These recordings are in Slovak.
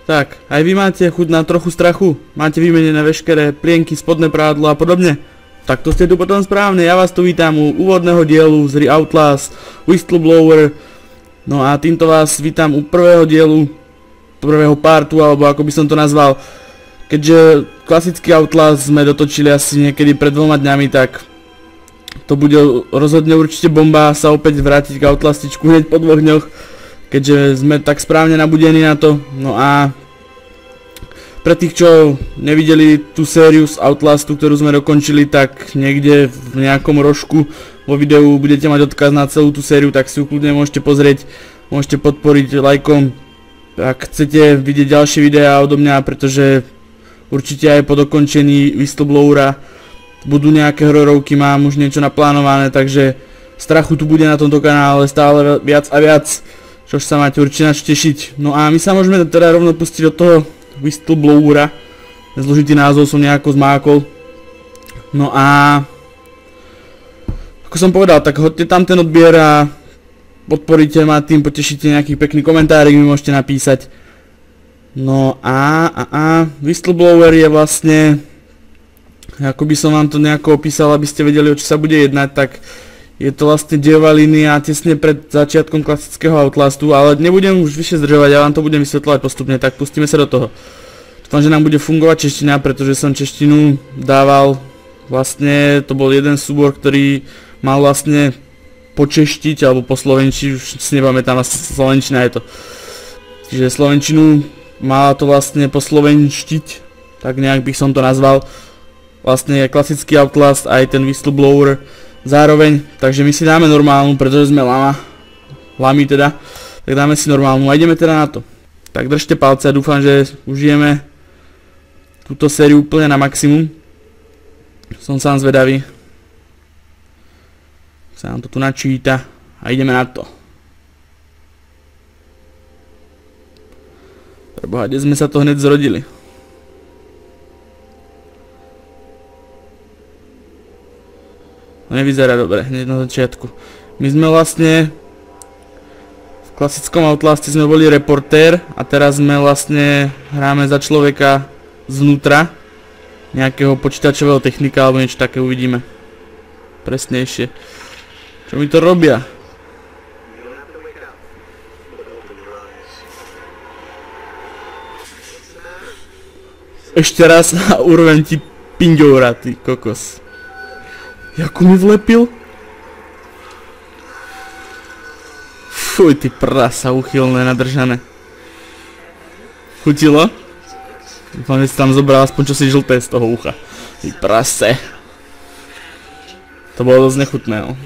Tak, aj vy máte chuť na trochu strachu? Máte vymenené veškeré plienky, spodné prádlo a podobne? Tak to ste tu potom správne, ja vás tu vítam u úvodného dielu z hry Outlast Whistleblower. No a týmto vás vítam u prvého dielu, prvého partu, alebo ako by som to nazval. Keďže klasický Outlast sme dotočili asi niekedy pred 2 dňami, tak to bude rozhodne určite bomba sa opäť vrátiť k Outlastičku hneď po 2 dňoch. Keďže sme tak správne nabudení na to. No a pre tých, čo nevideli tú sériu z Outlastu, ktorú sme dokončili, tak niekde v nejakom rožku vo videu budete mať odkaz na celú tú sériu, tak si ju kľudne môžete pozrieť, môžete podporiť lajkom, ak chcete vidieť ďalšie videá odo mňa, pretože určite aj po dokončení Whistleblowera budú nejaké hororovky, mám už niečo naplánované, takže strachu tu bude na tomto kanále stále viac a viac, čož sa máte určite nač tešiť. No a my sa môžeme teda rovno pustiť do toho Whistleblowera. Zložitý názov som nejako zmákol. No a ako som povedal, tak hoďte tam ten odbier a podporíte ma tým, potešíte nejaký pekný komentárik, mi môžete napísať. No a Whistleblower je vlastne, ako by som vám to nejako opísal, aby ste vedeli, o čo sa bude jednať, tak je to vlastne dejová línia tesne pred začiatkom klasického Outlastu, ale nebudem už vyššie zdržovať, ja vám to budem vysvetľovať postupne, tak pustíme sa do toho. Dúfam, že nám bude fungovať čeština, pretože som češtinu dával, vlastne to bol jeden súbor, ktorý mal vlastne počeštiť alebo po slovenčiť, už si nepamätám, slovenčina je to. Čiže slovenčinu mala to vlastne po slovenštiť, tak nejak bych som to nazval. Vlastne je klasický Outlast aj ten Whistleblower zároveň, takže my si dáme normálnu, pretože sme lami teda, tak dáme si normálnu a ideme teda na to. Tak držte palce a dúfam, že užijeme túto sériu úplne na maximum. Som sám zvedavý. Sa nám to tu načíta a ideme na to. Preboha, kde sme sa to hneď zrodili? No nevyzerá dobre, hneď na začiatku. My sme vlastne v klasickom Outlaste sme boli reportér a teraz sme vlastne hráme za človeka zvnútra nejakého počítačového technika alebo niečo také, uvidíme presnejšie. Čo mi to robia? Ešte raz a urvem ti pinďoura, ty kokos. Jakú mi vlepil? Fuj, ty prasa uchylné, nadržané. Chutilo? Dúfam, že si tam zobral aspoň čosi žlté z toho ucha. Ty prase. To bolo dosť nechutné, no.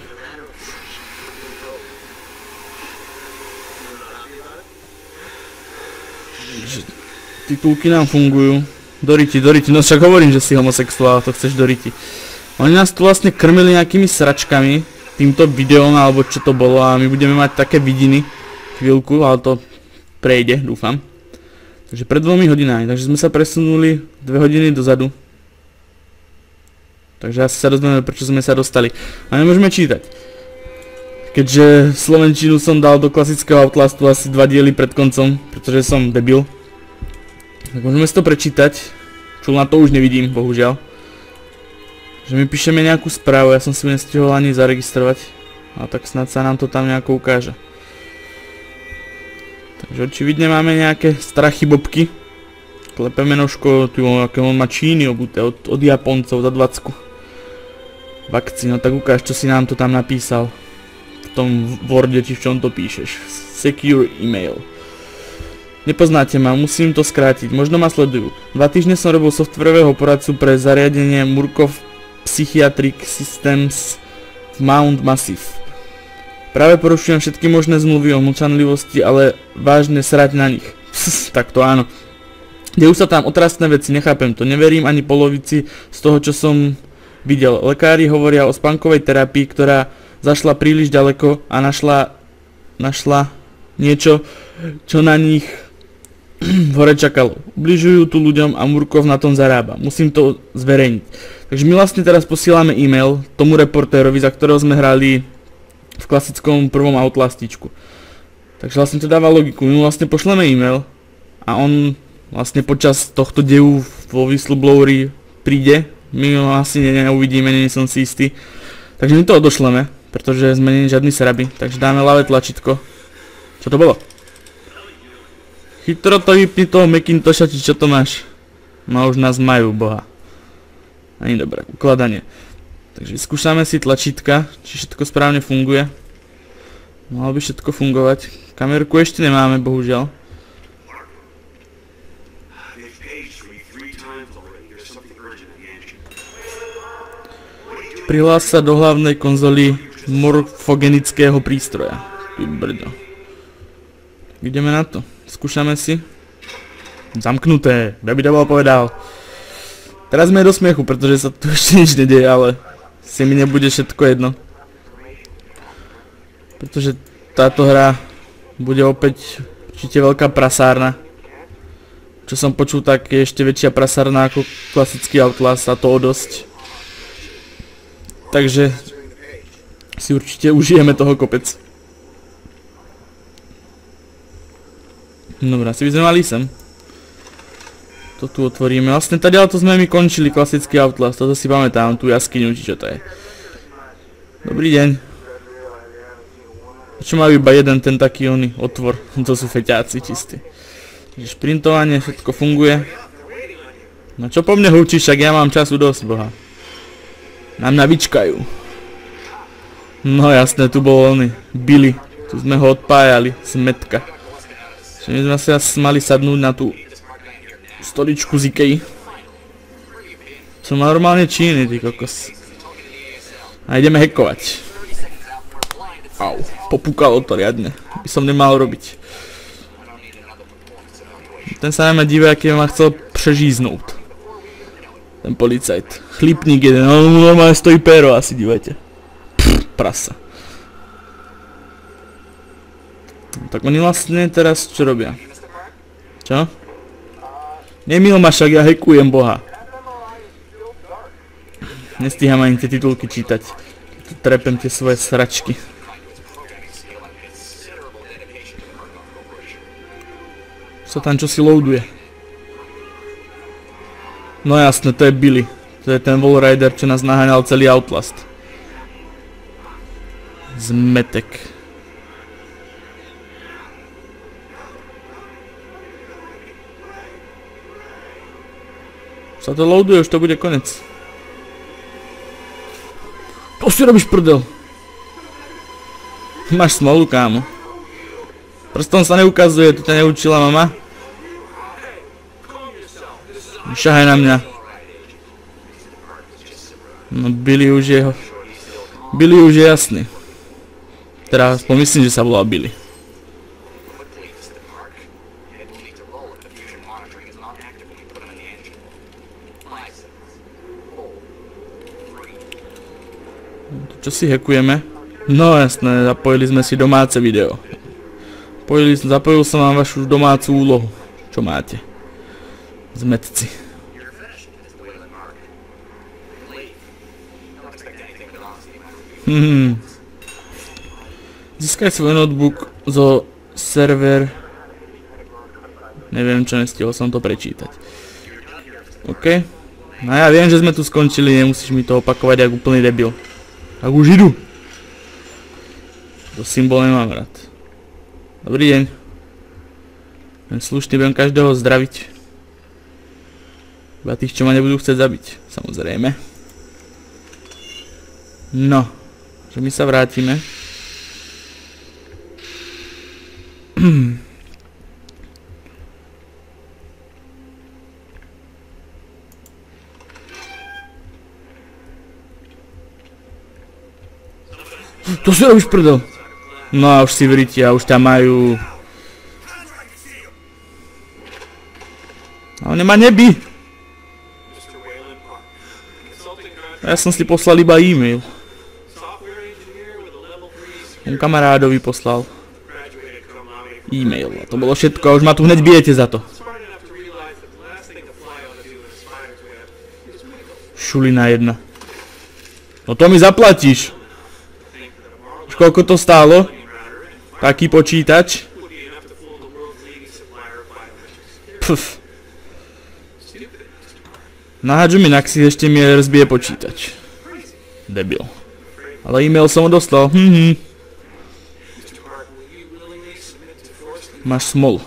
Titulky nám fungujú. Doriti, no však hovorím, že si homosexuál, to chceš doriti. Oni nás tu vlastne krmili nejakými sračkami, týmto videom, alebo čo to bolo, a my budeme mať také vidiny chvíľku, ale to prejde, dúfam. Takže pred 2 hodinami, takže sme sa presunuli 2 hodiny dozadu. Takže asi sa dozvieme, prečo sme sa dostali. A nemôžeme čítať. Keďže slovenčinu som dal do klasického Outlastu asi 2 diely pred koncom, pretože som debil. Tak môžeme si to prečítať, čo na to už nevidím, bohužiaľ. Že my píšeme nejakú správu, ja som si nestihol ani zaregistrovať. A tak snad sa nám to tam nejako ukáže. Takže očividne máme nejaké strachy bobky. Klepeme nožko, aké on má Číny obuté od Japoncov za 20. Vakcín, no tak ukáž, čo si nám to tam napísal. V tom Worde, či v čom to píšeš. Secure email. Nepoznáte ma, musím to skrátiť, možno ma sledujú. 2 týždne som robil softwarového poradcu pre zariadenie Murkoff Psychiatric Systems v Mount Massive. Práve porušujem všetky možné zmluvy o mlčanlivosti, ale vážne srať na nich. Tak to áno. Dejú sa tam otrasné veci, nechápem to, neverím ani polovici z toho, čo som videl. Lekári hovoria o spánkovej terapii, ktorá zašla príliš ďaleko a našla niečo, čo na nich hore čakalo. Ubližujú tu ľuďom a Murkoff na tom zarába. Musím to zverejniť. Takže my vlastne teraz posielame e-mail tomu reportérovi, za ktorého sme hrali v klasickom prvom Outlastičku. Takže vlastne to dáva logiku. My mu vlastne pošleme e-mail a on vlastne počas tohto deju vo Whistlebloweri príde. My ho asi neuvidíme, nie som si istý. Takže my to odošleme, pretože sme nie žiadni sraby. Takže dáme ľavé tlačítko. Čo to bolo? Chytro to vypni toho Macintosha, či čo to máš? No už nás majú, boha. Ani dobré, ukladanie. Takže skúšame si tlačítka, či všetko správne funguje. Malo by všetko fungovať. Kamerku ešte nemáme, bohužiaľ. Prihlás sa do hlavnej konzoly morfogenického prístroja. Ty brdo. Ideme na to. Skúšame si. Zamknuté. Ja by to bol povedal. Teraz sme do smiechu, pretože sa tu ešte nič nedieje, ale si mi nebude všetko jedno. Pretože táto hra bude opäť určite veľká prasárna. Čo som počul, tak je ešte väčšia prasárna ako klasický Outlast, a to o dosť. Takže si určite užijeme toho kopec. Dobre, asi by sme mali sem. To tu otvoríme. Vlastne tady ale to sme my končili, klasický Outlast. Toto si pamätám, tú jaskyňu, či čo to je. Dobrý deň. Čo majú iba jeden ten taký oný otvor. To sú feťáci čistí. Takže šprintovanie, všetko funguje. No čo po mne húčiš, však ja mám času dosť, boha. Na mňa vyčkajú. No jasné, tu bol oný Billy. Tu sme ho odpájali z metka. Čiže my sme si asi mali sadnúť na tú stoličku z Ikei. Som normálne číny, ty kokos. A ideme hackovať. Au, popúkalo to riadne. By som nemal robiť. Ten sa na mňa díva, aký ma chcel prežíznúť. Ten policajt. Chlipník jeden, no normálne stojí péro asi, dívajte. Prasa. Tak oni vlastne teraz čo robia? Čo? Nemil ma, však ja hackujem, boha. Nestíham ani tie titulky čítať. Tu trepem tie svoje sračky. Sa tam čo si loaduje. No jasné, to je Billy. To je ten Wallrider, čo nás naháňal celý Outlast. Zmetek. Sa to loaduje, už to bude konec. To si robíš prdel. Máš smolu, kámo. Prstom sa neukazuje, to ťa neučila mama. Šahaj na mňa. No Billy už je jasný. Teda pomyslím, že sa volá Billy. Čo si hackujeme? No jasné, zapojili sme si domáce video. Zapojil som vám vašu domácu úlohu. Čo máte? Zmetci. Získaj svoj notebook zo server. Neviem čo, nestihol som to prečítať. OK. No ja viem, že sme tu skončili, nemusíš mi to opakovať ako úplný debil. Tak už idú. To symbol nemám rád. Dobrý deň. Len slušný, budem každého zdraviť. Iba tých, čo ma nebudú chcieť zabiť, samozrejme. No, že my sa vrátime. To si robíš prdel. No a už si vríti, a už tam majú. A on nemá neby. Ja som si poslal iba e-mail. On kamarádovi poslal e-mail. A to bolo všetko a už ma tu hneď bijete za to. Šulina jedna. No to mi zaplatíš. Už koľko to stálo? Taký počítač. Pff. Nahádžu mi na ksich, ešte mi rozbije počítač. Debil. Ale e-mail som dostal. Máš smolu.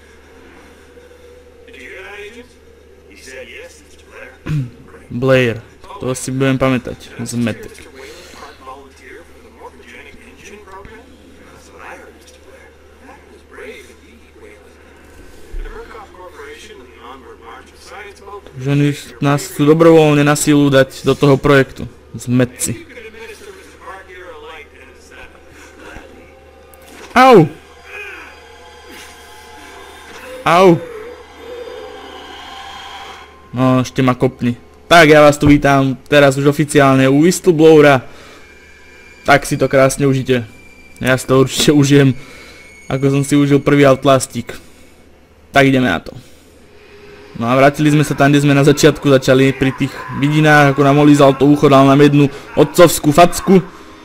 Blair. To si budem pamätať. Zmetek. Že oni nás chcú dobrovoľne na silu dať do toho projektu. Zmetci. Au! Au! No, ešte ma kopni. Tak, ja vás tu vítam teraz už oficiálne u Whistleblowera. Tak si to krásne užite. Ja si to určite užijem, ako som si užil prvý Outlastík. Tak ideme na to. No a vrátili sme sa tam, kde sme na začiatku začali, pri tých vidinách, ako nám olízal to ucho, dal nám jednu otcovskú facku.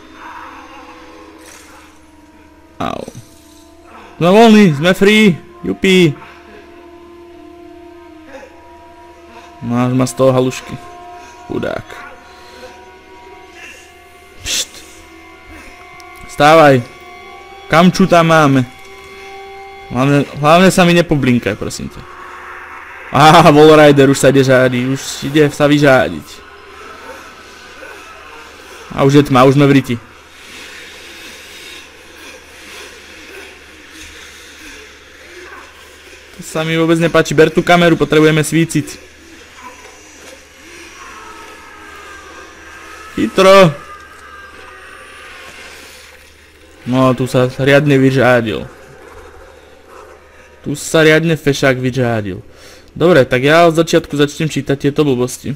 Au. Sme voľní, sme free, jupí. Máš ma z toho halušky. Chudák. Pšt. Stávaj. Kamču tam máme. Hlavne sa mi nepoblinkaj, prosím ťa. Á, Wallrider už sa ide žádiť, už ide sa vyžádiť. A už je tma, už sme v riti. To sa mi vôbec nepáči, ber tú kameru, potrebujeme svíciť. Chytro. No, tu sa riadne vyžádil. Tu sa riadne fešák vyžádil. Dobre, tak ja od začiatku začnem čítať tieto blbosti.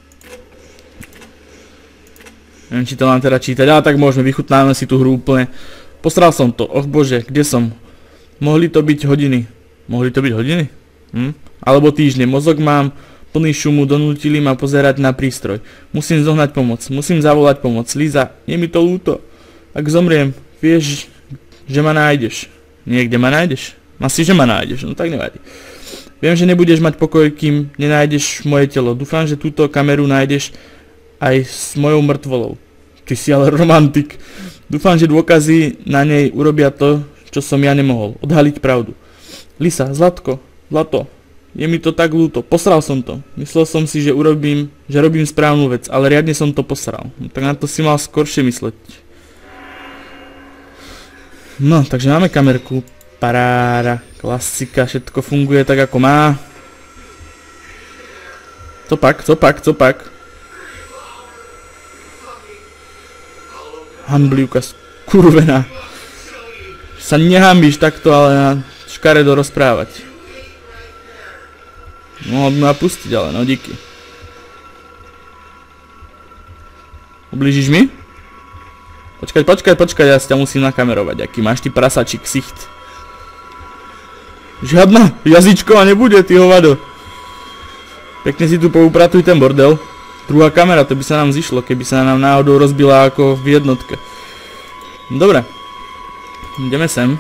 Neviem, či to mám teda čítať, ale tak môžeme, vychutnáme si tú hru úplne. Posral som to, och bože, kde som? Mohli to byť hodiny. Mohli to byť hodiny? Alebo týždne, mozog mám plný šumu, donútili ma pozerať na prístroj. Musím zohnať pomoc, musím zavolať pomoc. Líza, je mi to ľúto. Ak zomriem, vieš, že ma nájdeš. Niekde ma nájdeš? Asi, že ma nájdeš, no tak nevadí. Viem, že nebudeš mať pokoj, kým nenájdeš moje telo. Dúfam, že túto kameru nájdeš aj s mojou mŕtvolou. Ty si ale romantik. Dúfam, že dôkazy na nej urobia to, čo som ja nemohol. Odhaliť pravdu. Lisa, Zlatko, Zlato. Je mi to tak ľúto, posral som to. Myslel som si, že robím správnu vec, ale riadne som to posral. No, tak na to si mal skoršie mysleť. No, takže máme kamerku. Paráda, klasika, všetko funguje tak ako má. Copak. Hanblivka skurvená. Sa nehambíš takto, ale na škaredo rozprávať. Mohol by ma pustiť, ale no díky. Ublížiš mi? Počkaj, ja si ťa musím nakamerovať, aký máš ty prasačí ksicht. Žiadna jazyčková nebude, ty hovado. Pekne si tu poupratuj ten bordel. Druhá kamera, to by sa nám zišlo, keby sa nám náhodou rozbila ako v jednotke. Dobre. Ideme sem.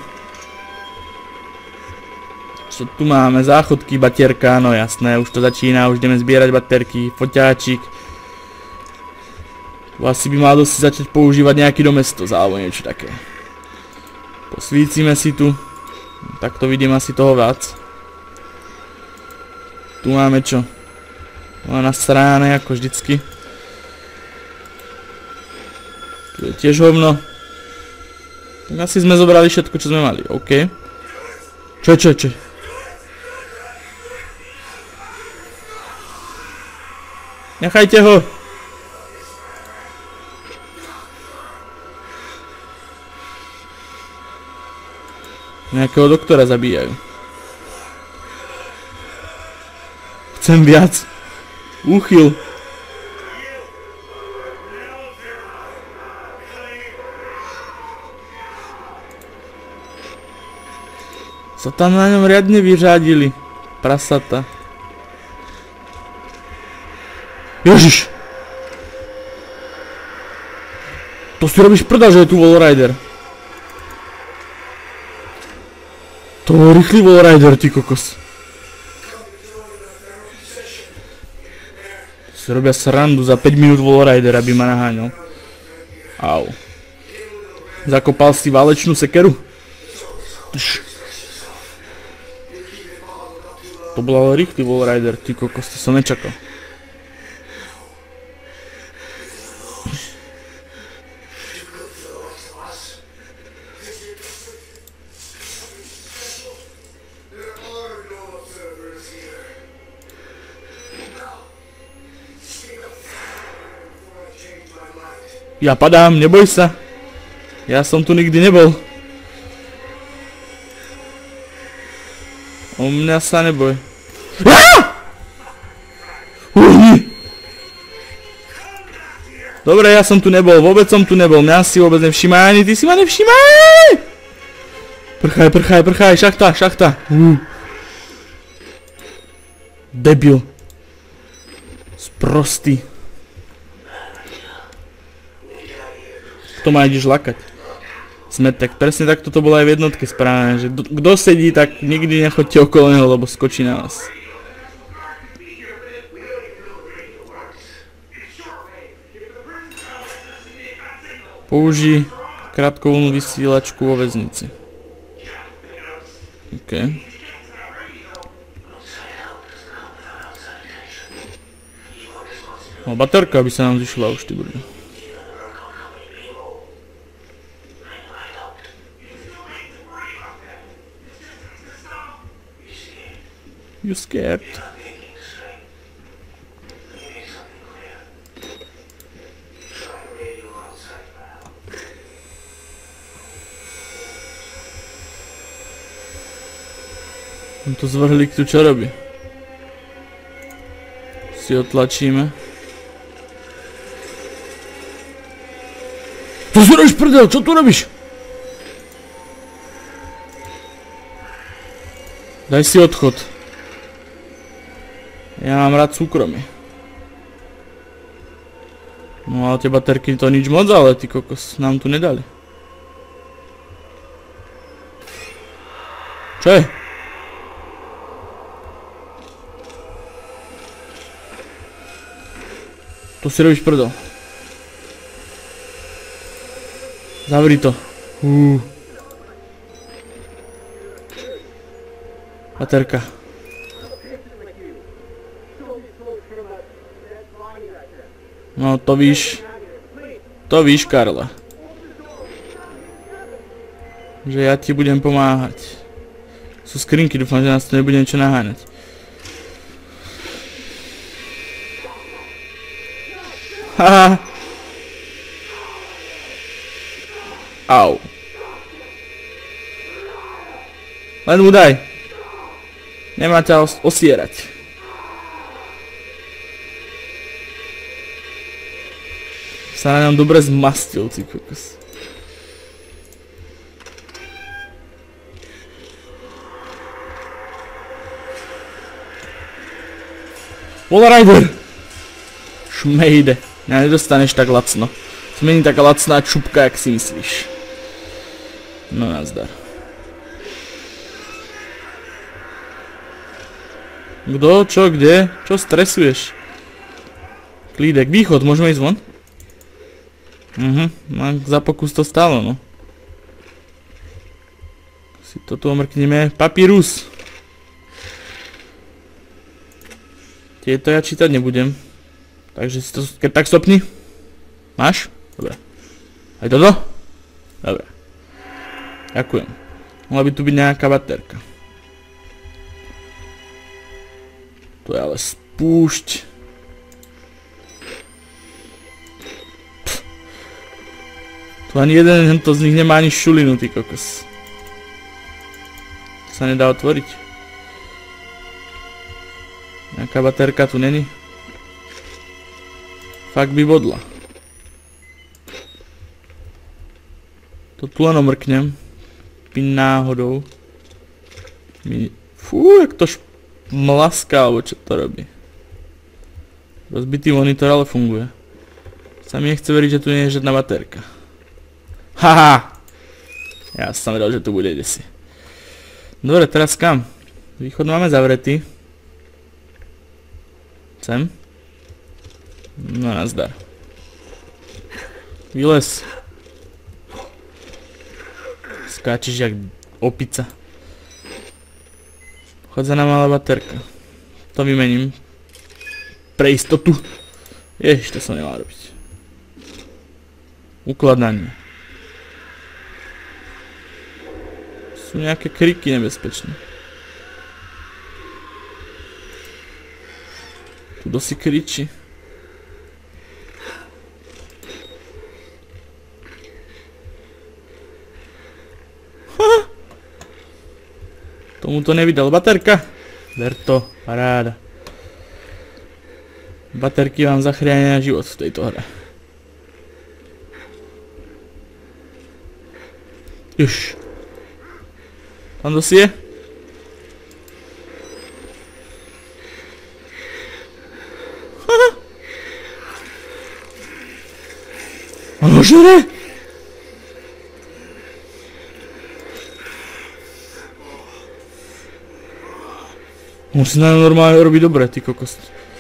Čo tu máme? Záchodky, baterka, no jasné, už to začína, už ideme zbierať baterky, foťáčik. Tu asi by mal dosť začať používať nejaký domestos, alebo niečo také. Posvícime si tu. Tak to vidím asi toho viac. Tu máme čo? Na stráne, ako vždycky. Tu je tiež hovno. Tak asi sme zobrali všetko, čo sme mali, OK. Čo? Nechajte ho! Nejakého doktora zabíjajú. Chcem viac. Úchyl. Sa tam na ňom riadne vyřádili. Prasata. Ježiš! To si robíš prda, že je tu Wallrider. To bol rýchly Wallrider, ty kokos. Si robia srandu za 5 minút Wallrider, aby ma naháňal. Au. Zakopal si válečnú sekeru? To bol ale rýchly Wallrider, ty kokos, to som nečakal. Ja padám, neboj sa. Ja som tu nikdy nebol. O mňa sa neboj. Dobre, ja som tu nebol, vôbec som tu nebol. Mňa si vôbec nevšímaj, ani ty si ma nevšímaj! Prchaj, šachta. Debil. Sprostý. To má ideš lakať. Smetek. Presne takto to bolo aj v jednotke správne, že kto sedí, tak nikdy nechoďte okolo neho, lebo skočí na vás. Použij krátkovlnú vysielačku vo väznici. OK. No, baterka by sa nám zišla už, ty brďo. You scared? To zvrhlík tu čo robí? Si otlačíme. Čo si robíš, prdel? Čo tu robíš? Daj si odchod. Ja mám rád súkromie. No ale tie baterky to nič moc, ale ty kokos, nám tu nedali. Čo je? To si robíš prdol. Zavri to. Baterka. No to víš, Karla, že ja ti budem pomáhať. Sú skrinky, dúfam, že nás to nebude niečo naháňať. Haha. Au. Len mu daj. Nemá ťa osierať. Sa na ňom dobre zmastil, ty kokos. Wallrider! Šmejde. Ja nedostaneš tak lacno. Smení taká lacná čupka, jak si myslíš. No nazdar. Kdo? Čo? Kde? Čo stresuješ? Klídek. Východ. Môžeme ísť von? Za pokus to stálo, no. Si to tu omrkneme. Papírus. Tieto ja čítať nebudem. Takže si to tak stopni. Máš? Dobre. Aj toto? Dobre. Ďakujem. Mohla by tu byť nejaká baterka. To je ale spúšť. Tu ani jeden z nich nemá ani šulinu, ty kokos. To sa nedá otvoriť. Nejaká baterka tu není. Fakt by bodla. To tu len omrknem. Pin náhodou. Fú, jak to mlaská, alebo čo to robí. Rozbitý monitor, ale funguje. Sa mi nechce veriť, že tu nie je žiadna baterka. Haha! Ja som vedel, že tu bude desi. Dobre, teraz kam? Východ máme zavretý. Sem. No nazdar. Vylez. Skáčeš jak opica. Chodzená malá baterka. To vymením. Pre istotu. Ježiš, to som nemal robiť. Ukladanie. Sú nejaké kriky nebezpečné. Tu dosi kričí. Tomu to nevydal baterka. Ber to, paráda. Baterky vám zachránia život v tejto hre. Už. Tam dosi je? On ho žere! Musí na normálne robiť dobre, ty kokos.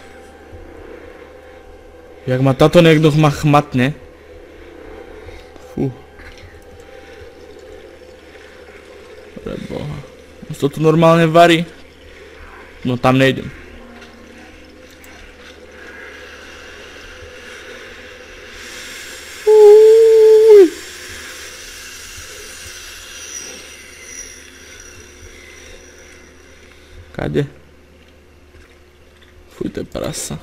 Jak ma táto niekto chmatne. Fú. Preboha. Už to tu normálne varí. No tam nejdem. Kade? Fuj, to je prasa.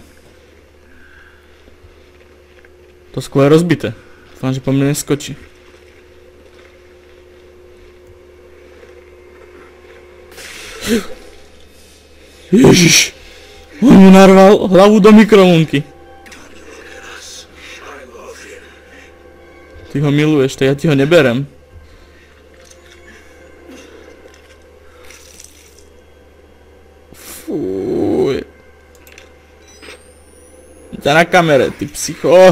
To sklo je rozbité. Dúfam, že po mne neskočí. Ježiš! On mu narval hlavu do mikrovlnky. Ty ho miluješ, tak ja ti ho neberem. Fuj. Ťa na kamere, ty psycho.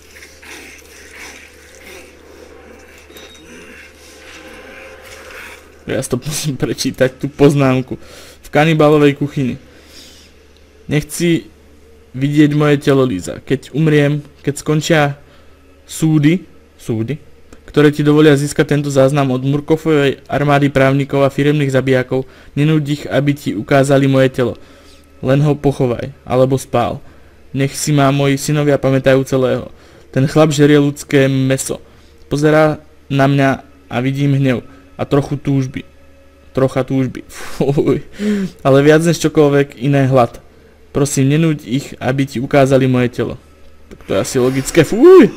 Ja si to musím prečítať, tú poznámku. V kanibálovej kuchyni. Nechci vidieť moje telo, Líza. Keď umriem, keď skončia súdy, ktoré ti dovolia získať tento záznam od Murkoffovej armády právnikov a firemných zabijakov, nenúď ich, aby ti ukázali moje telo. Len ho pochovaj, alebo spál. Nech si ma moji synovia pamätajú celého. Ten chlap žerie ľudské mäso. Pozerá na mňa a vidím hnev. A trocha túžby. Fuj. Ale viac než čokoľvek iné hlad. Prosím, nenúď ich, aby ti ukázali moje telo. Tak to je asi logické. Fuj.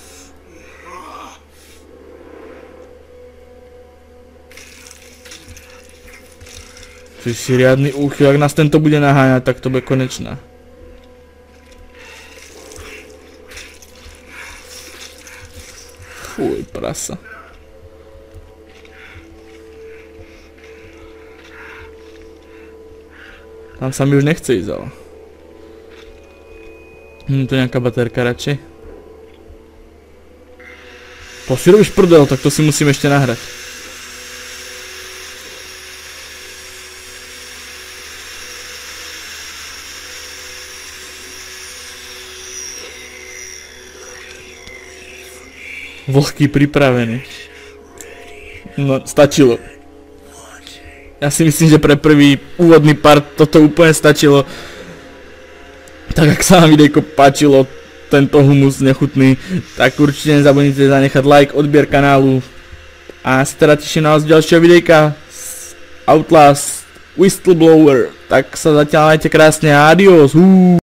Ty si riadny úchyl, ak nás tento bude naháňať, tak to bude konečná. Fuj, prasa. Tam sa mi už nechce ísť, ale. Tu nejaká baterka radšej. To si robíš prdel, tak to si musím ešte nahrať. Vlhký pripravený. No, stačilo. Ja si myslím, že pre prvý úvodný part toto úplne stačilo. Tak ak sa vám videjko páčilo, tento humus nechutný, tak určite nezabudnite zanechať like, odbier kanálu. A sa teda teším na vás ďalšieho videjka z Outlast Whistleblower. Tak sa zatiaľ majte krásne a adios.